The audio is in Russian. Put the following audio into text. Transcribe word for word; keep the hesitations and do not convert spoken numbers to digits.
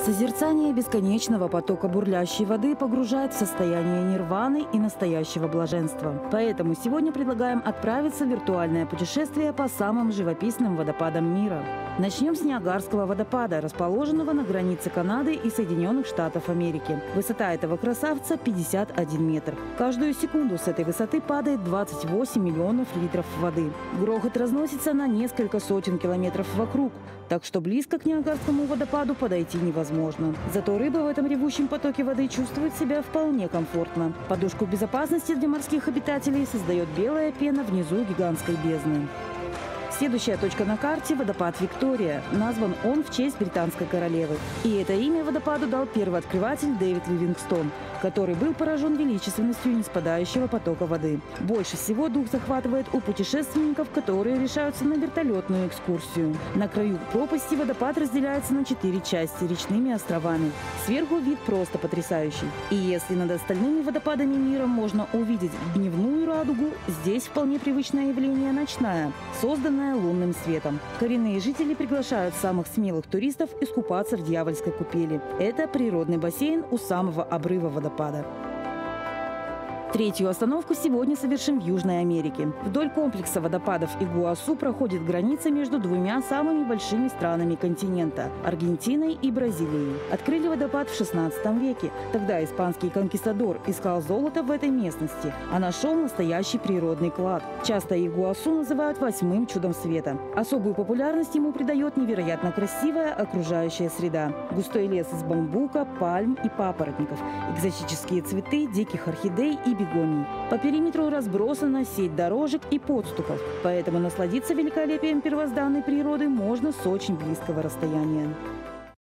Созерцание бесконечного потока бурлящей воды погружает в состояние нирваны и настоящего блаженства. Поэтому сегодня предлагаем отправиться в виртуальное путешествие по самым живописным водопадам мира. Начнем с Ниагарского водопада, расположенного на границе Канады и Соединенных Штатов Америки. Высота этого красавца пятьдесят один метр. Каждую секунду с этой высоты падает двадцать восемь миллионов литров воды. Грохот разносится на несколько сотен километров вокруг, так что близко к Ниагарскому водопаду подойти невозможно. Зато рыба в этом ревущем потоке воды чувствует себя вполне комфортно. Подушку безопасности для морских обитателей создает белая пена внизу гигантской бездны. Следующая точка на карте – водопад Виктория. Назван он в честь британской королевы. И это имя водопаду дал первооткрыватель Дэвид Ливингстон, который был поражен величественностью неспадающего потока воды. Больше всего дух захватывает у путешественников, которые решаются на вертолетную экскурсию. На краю пропасти водопад разделяется на четыре части речными островами. Сверху вид просто потрясающий. И если над остальными водопадами мира можно увидеть дневную радугу, здесь вполне привычное явление – ночная, созданная лунным светом. Коренные жители приглашают самых смелых туристов искупаться в дьявольской купели. Это природный бассейн у самого обрыва водопада. Третью остановку сегодня совершим в Южной Америке. Вдоль комплекса водопадов Игуасу проходит граница между двумя самыми большими странами континента – Аргентиной и Бразилией. Открыли водопад в шестнадцатом веке. Тогда испанский конкистадор искал золото в этой местности, а нашел настоящий природный клад. Часто Игуасу называют восьмым чудом света. Особую популярность ему придает невероятно красивая окружающая среда. Густой лес из бамбука, пальм и папоротников, экзотические цветы, диких орхидей и бегоний. По периметру разбросана сеть дорожек и подступов, поэтому насладиться великолепием первозданной природы можно с очень близкого расстояния.